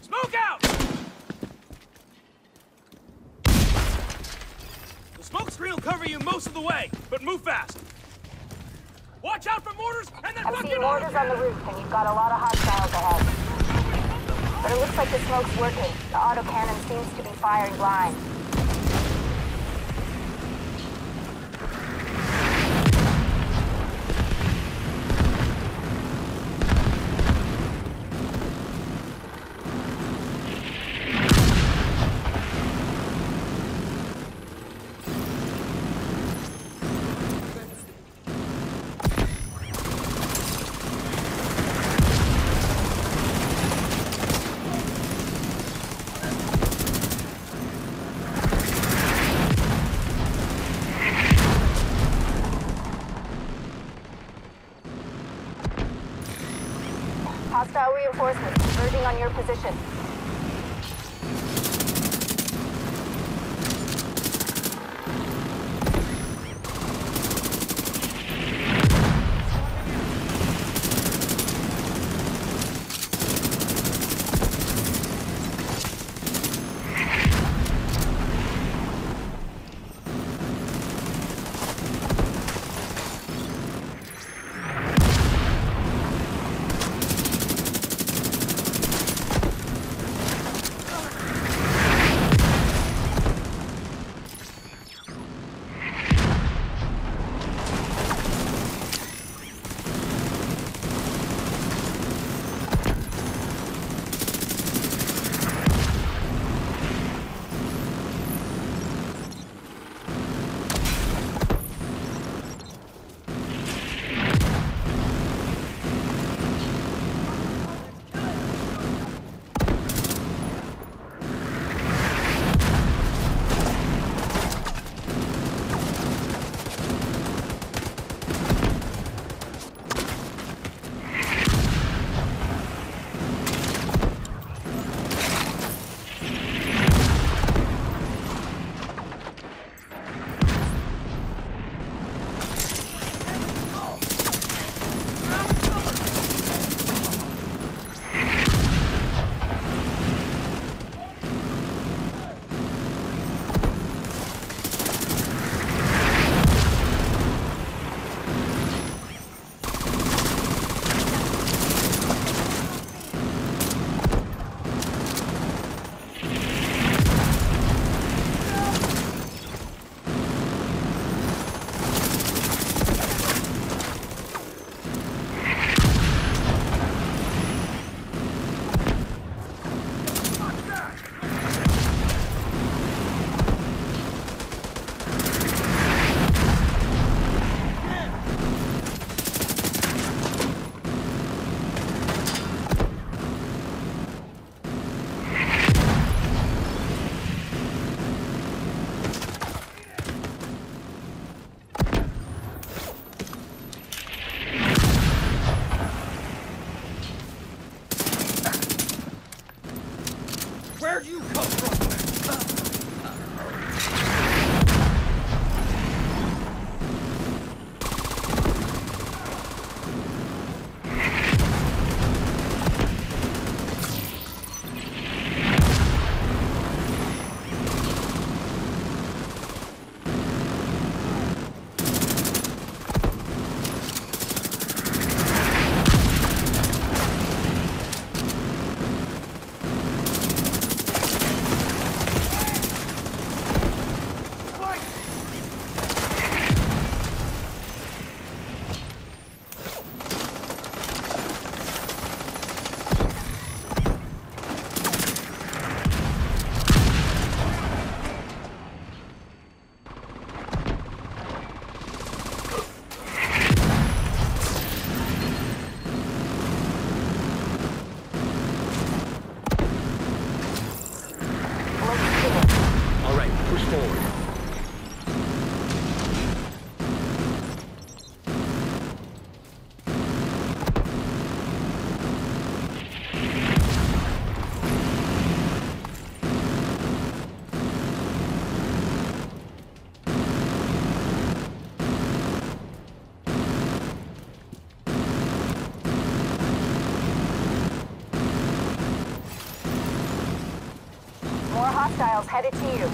Smoke out! The smoke screen will cover you most of the way, but move fast. Watch out for mortars and then I've seen mortars on the roof, and you've got a lot of hostiles ahead. But it looks like the smoke's working. The autocannon seems to be firing blind. Hostile reinforcements converging on your position. headed to you.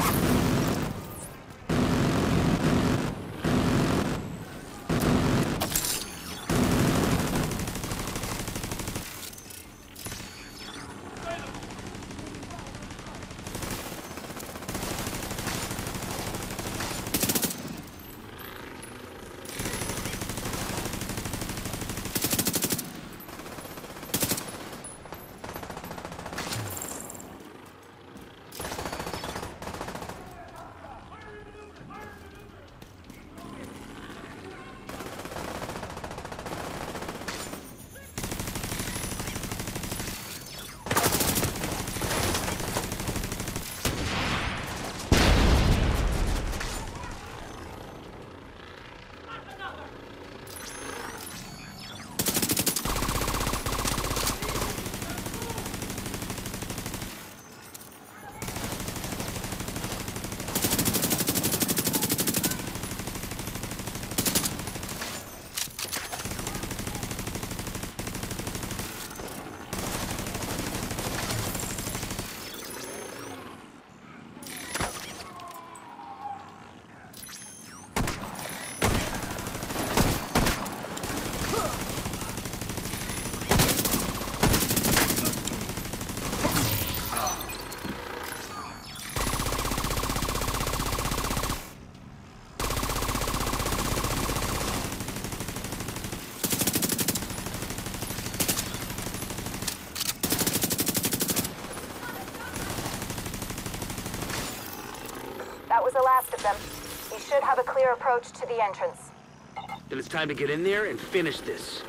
That was the last of them. You should have a clear approach to the entrance. Then it's time to get in there and finish this.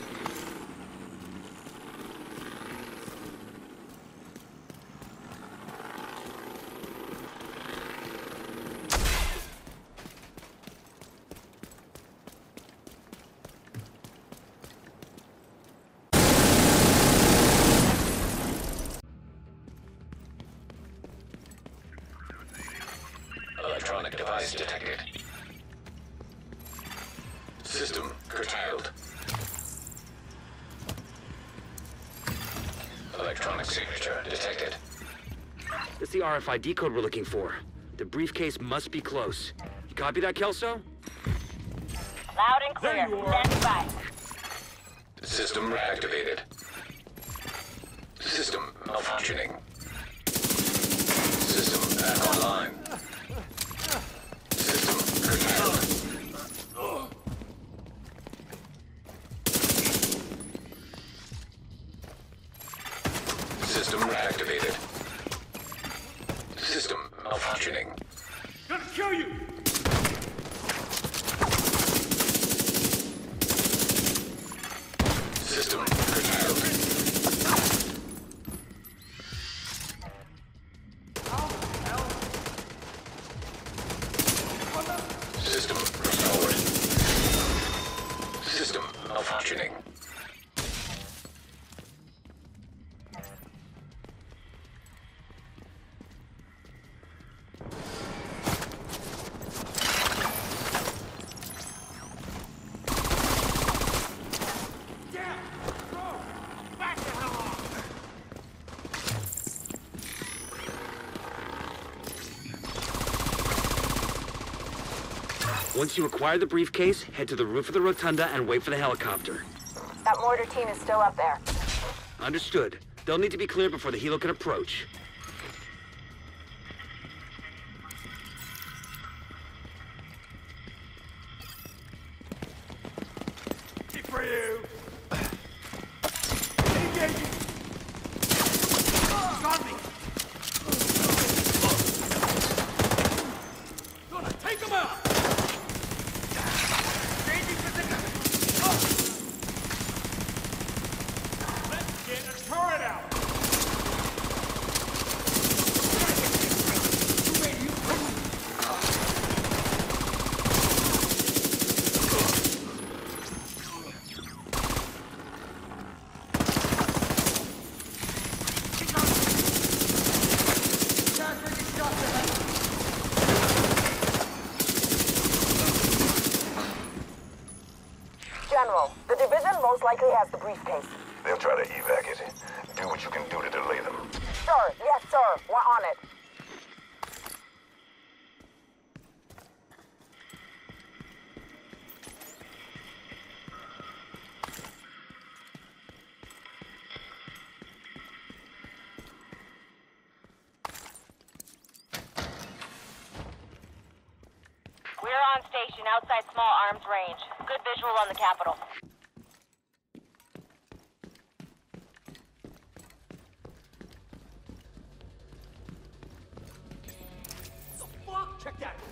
Electronic device detected. System curtailed. Electronic signature detected. That's the RFID code we're looking for. The briefcase must be close. You copy that, Kelso? Loud and clear. Stand by. System reactivated. System malfunctioning. System back online. System curtailed. System reactivated. System malfunctioning. Gonna kill you! System curtailed. System restored. System malfunctioning. Once you acquire the briefcase, head to the roof of the rotunda and wait for the helicopter. That mortar team is still up there. Understood. They'll need to be cleared before the helo can approach. Keep for you! Engaging! Got me! Gonna take him out! Changing position! Let's get a turret out! General, the division most likely has the briefcase. They'll try to evac it. Do what you can do to delay them. Sir, yes, sir. We're on it. We're on station outside small arms range. Good visual on the Capitol. Fuck! Check that!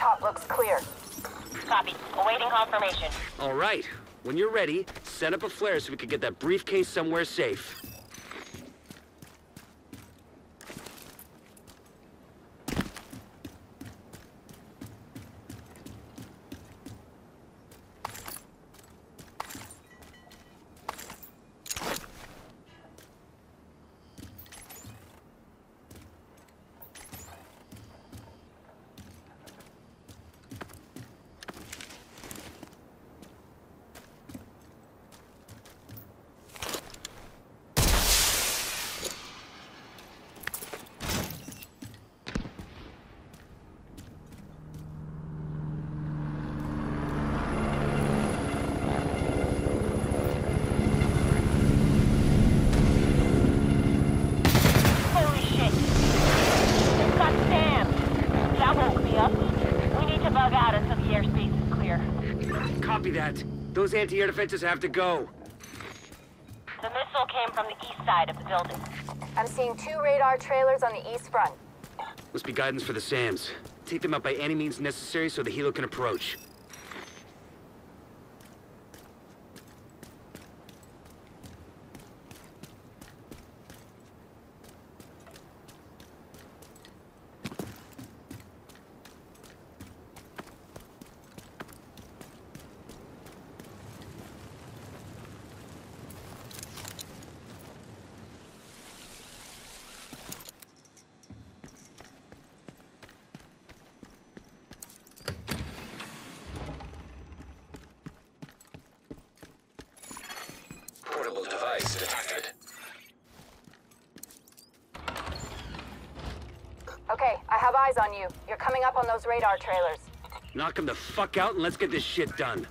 top looks clear. Copy. Awaiting confirmation. All right. When you're ready, set up a flare so we can get that briefcase somewhere safe. Holy shit! This got jammed. That woke me up. We need to bug out until the airspace is clear. Copy that. Those anti-air defenses have to go. The missile came from the east side of the building. I'm seeing 2 radar trailers on the east front. Must be guidance for the SAMs. Take them out by any means necessary so the helo can approach. Portable device detected. Okay, I have eyes on you. You're coming up on those radar trailers. Knock them the fuck out and let's get this shit done.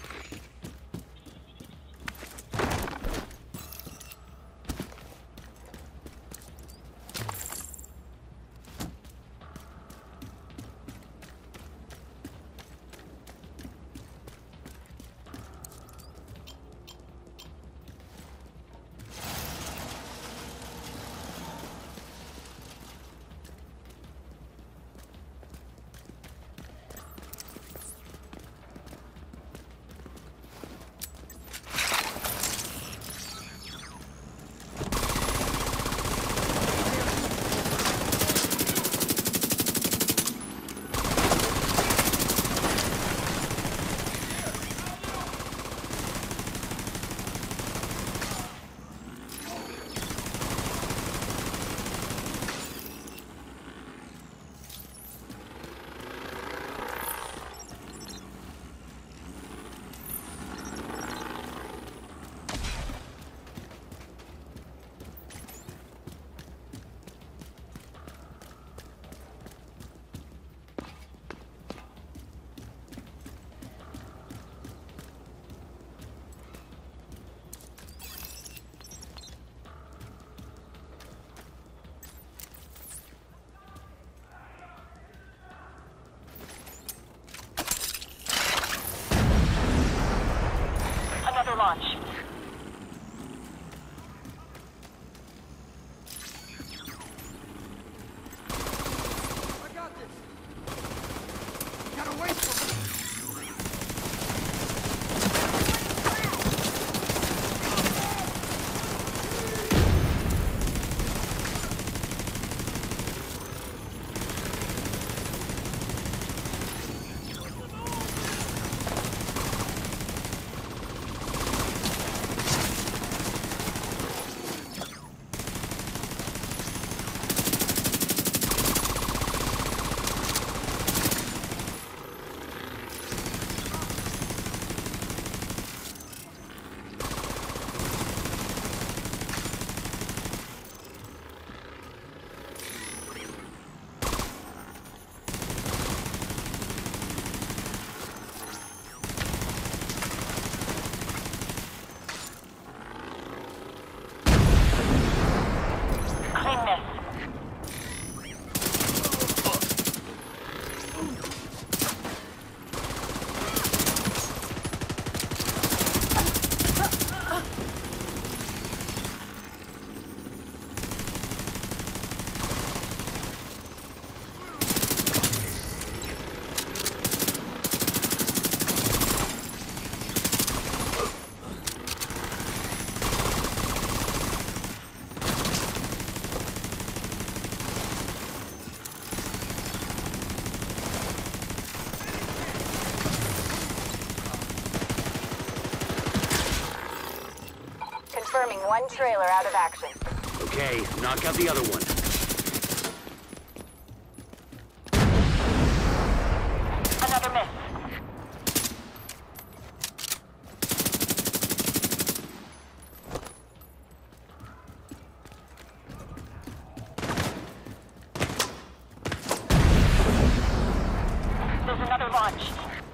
Another launch. I got this. Gotta wait for me. Clean this. Confirming one trailer out of action. Okay, knock out the other one. Another miss. There's another launch.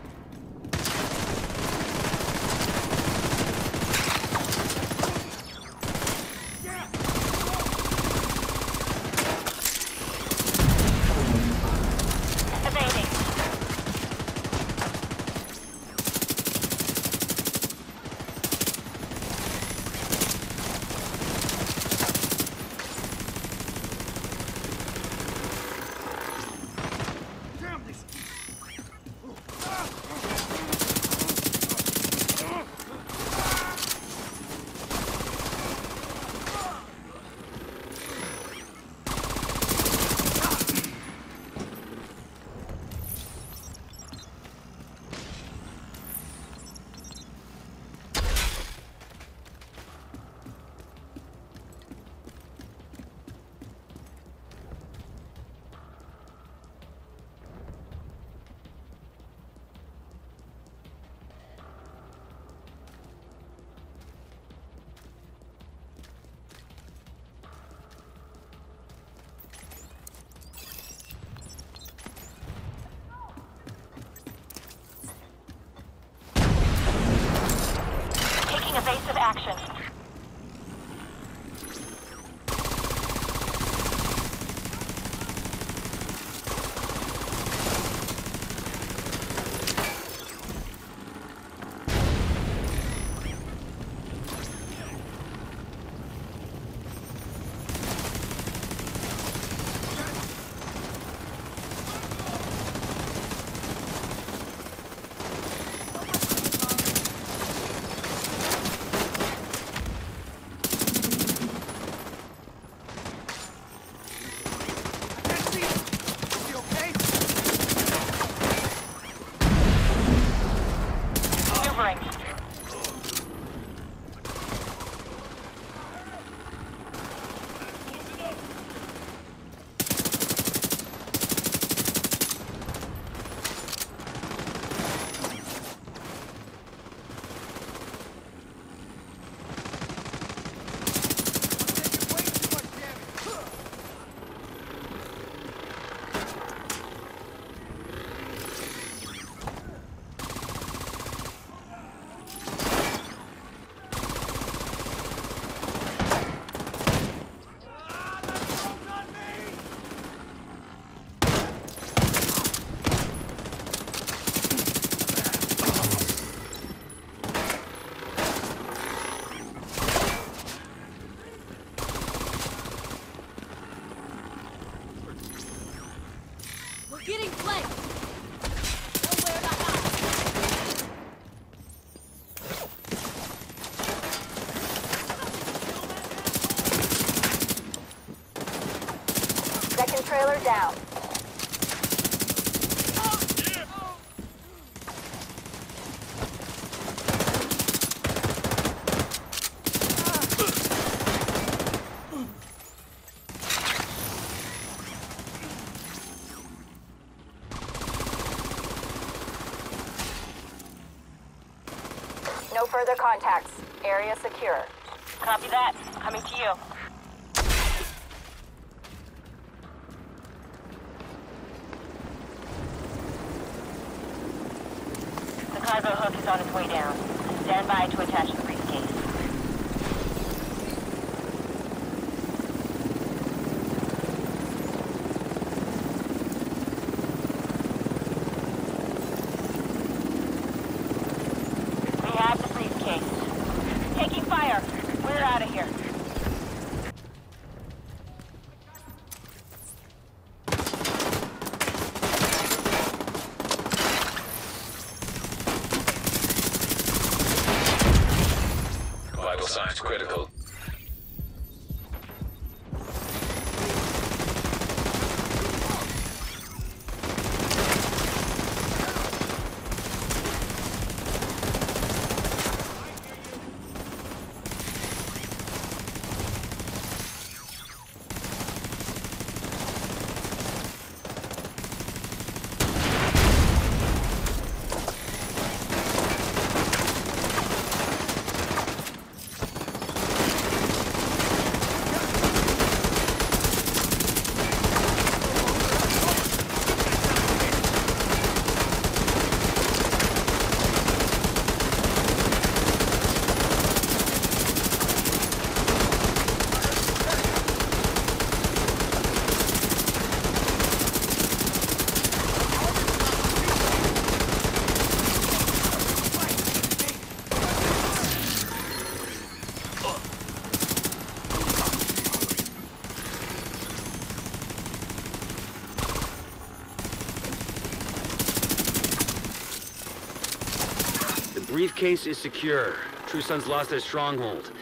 Evading. Taking evasive action. Maneuvering. We're getting flanked! Nowhere to hide! Second trailer down. No further contacts. Area secure. Copy that. Coming to you. The cargo hook is on its way down. Stand by to attach the briefcase. We have the briefcase. Taking fire. We're out of here. Vital signs critical. briefcase is secure. True Sons lost their stronghold.